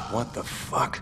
What the fuck?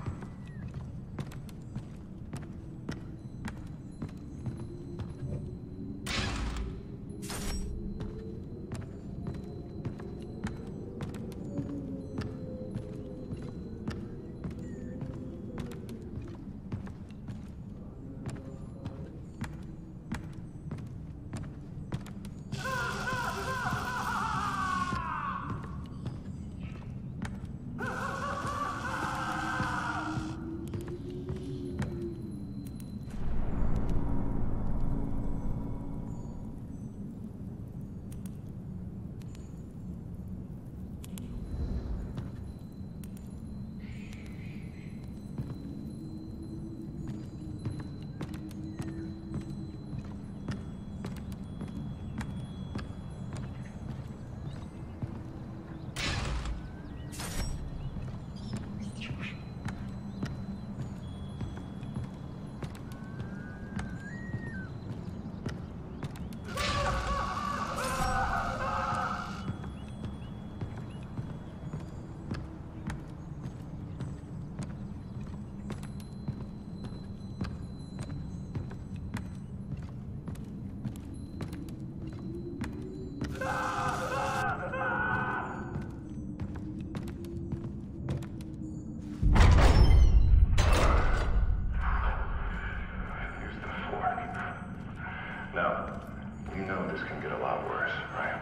Now, you know this can get a lot worse, right?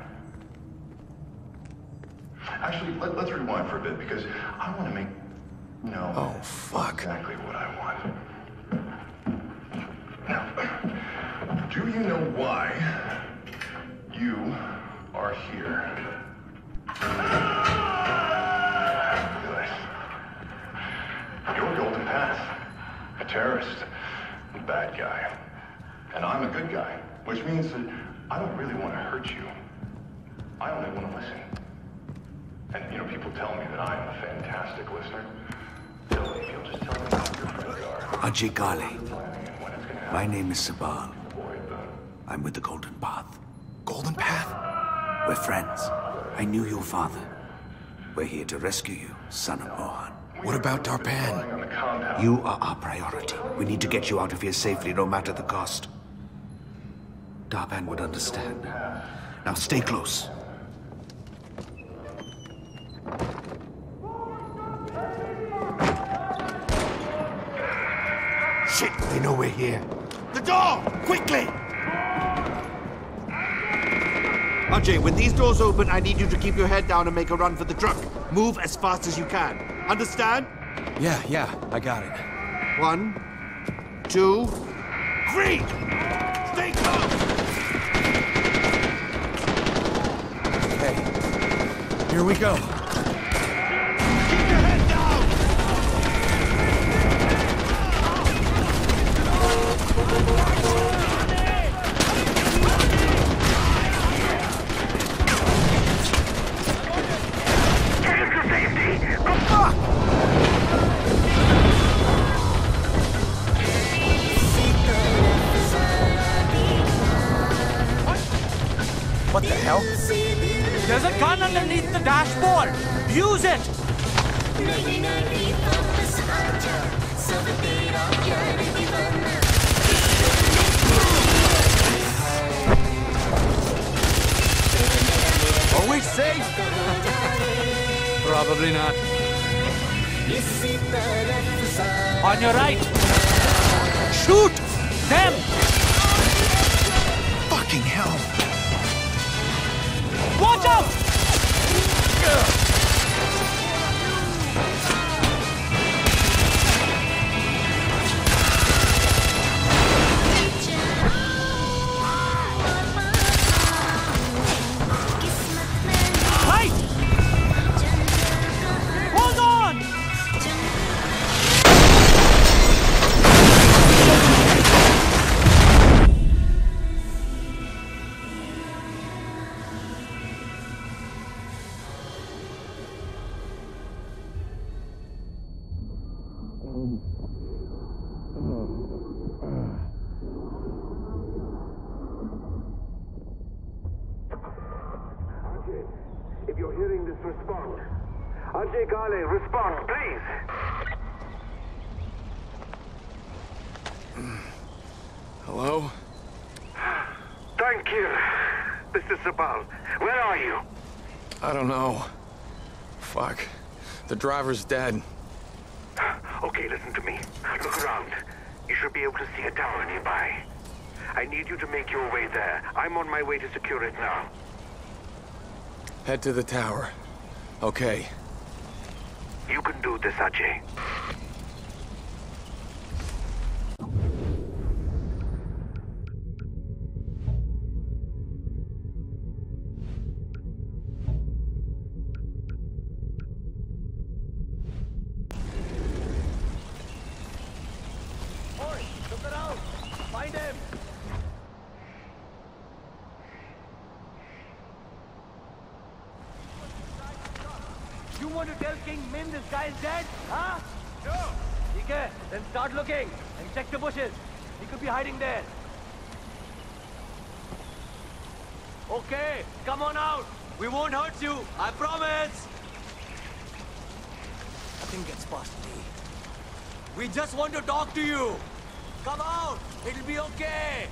Actually, let's rewind for a bit, because I want to make... No. Oh, fuck. Exactly what I want. Now, do you know why you are here? Good. You're Golden Path. A terrorist. A bad guy. And I'm a good guy, which means that I don't really want to hurt you. I only want to listen. And, you know, people tell me that I am a fantastic listener. So if you'll just tell me who your friends are. Ajay Ghale. My name is Sabal. I'm with the Golden Path. Golden Path? We're friends. I knew your father. We're here to rescue you, son of Mohan. What about Darpan? You are our priority. We need to get you out of here safely, no matter the cost. Darpan would understand. Now stay close. Shit, they know we're here. The door! Quickly! Ajay, when these doors open, I need you to keep your head down and make a run for the truck. Move as fast as you can. Understand? Yeah, I got it. 1, 2, 3! Stay close! Hey, here we go. Keep your head down! Get to safety! Oh, fuck! What the hell? There's a gun underneath the dashboard. Use it. Are we safe? Probably not. On your right. Shoot them. Fucking hell. Watch out! Right! Hold on! If you're hearing this, respond. Ajay Kale, respond, please. Hello? Thank you. This is Sabal. Where are you? I don't know. Fuck. The driver's dead. Okay, listen to me. Look around. You should be able to see a tower nearby. I need you to make your way there. I'm on my way to secure it now. Head to the tower. Okay. You can do this, Ajay. Look around! Find him! You want to tell King Min this guy is dead? Huh? Sure! Okay, then start looking and check the bushes. He could be hiding there. Okay, come on out. We won't hurt you, I promise. Nothing gets past me. We just want to talk to you. Come out! It'll be okay!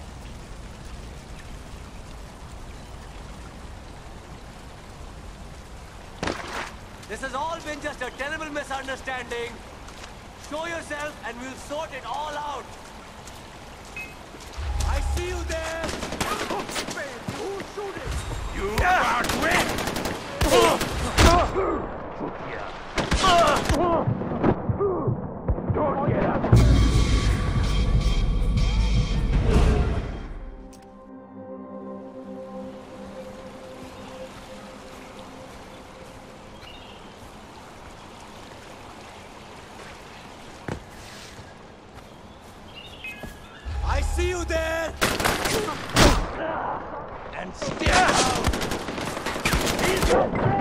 This has all been just a terrible misunderstanding. Show yourself and we'll sort it all out. I see you there! Who's shooting? You can't Don't get up! I see you there! And stay out!